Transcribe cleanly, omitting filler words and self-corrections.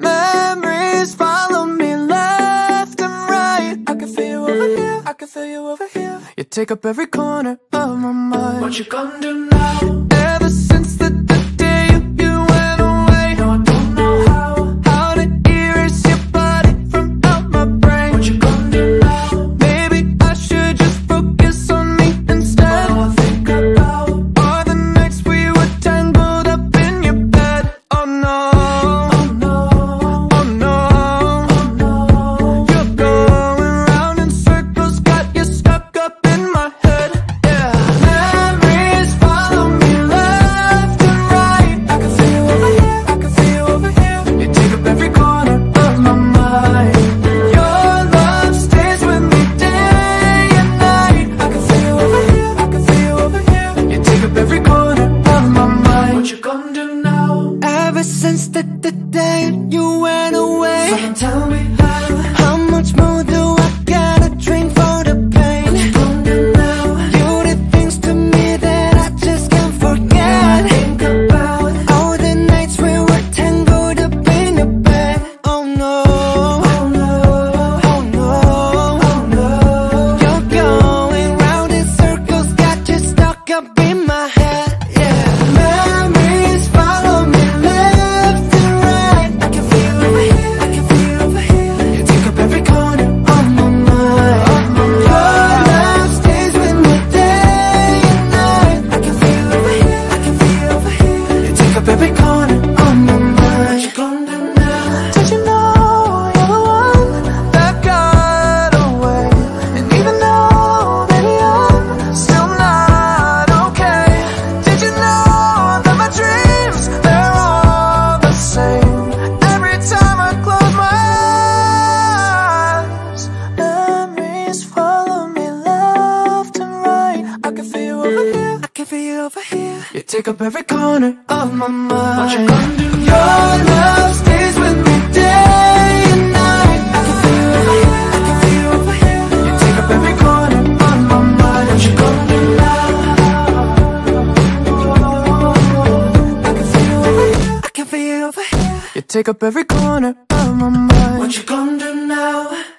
Memories follow me left and right. I can feel you over here, I can feel you over here. You take up every corner of my mind. What you gonna do now? Ever since the day you went away, no, I don't know how to erase your body from out my brain. What you gonna do now? Maybe I should just focus on me instead. All I think about are the nights we were tangled up in your bed. Oh no, oh no, oh no, oh no. You're going round in circles, got you stuck up in my head. Yeah, memories follow me left and right. I can feel you over here, I can feel you over here. You take up every corner of my mind. Your love stays with me day and night. I can feel you over here, I can feel you over here. You take up every corner of my mind. What you gonna do now? Ever since the day you went away, someone tell me how much more do I gotta drink for the pain? What you gonna do now? You did things to me that I just can't forget. I think about all the nights we were tangled up in your bed. Oh no, oh no, oh no, oh no. You're going round in circles, got you stuck up in my head. Yeah, memories follow me left and right. I can feel you over here, I can feel you over here. You take up every corner of my mind. Your love stays with me day and night. I can feel you over here, I can feel you over here. You take up every corner of my mind. What you gonna do now? Did you know you're the one that got away? And even though, baby, I'm still not okay. Did you know that my dreams, they're all the same? Every time I close my eyes, memories follow me left and right. I can feel you over here, I can feel you over here. You take up every corner of my mind. What you gonna do? Your love stays with me day and night. I can feel you over here, I can feel you over here. You take up every corner of my mind. What you gonna do now? I can feel you over here, I can feel you over here. You take up every corner of my mind. What you gonna do now?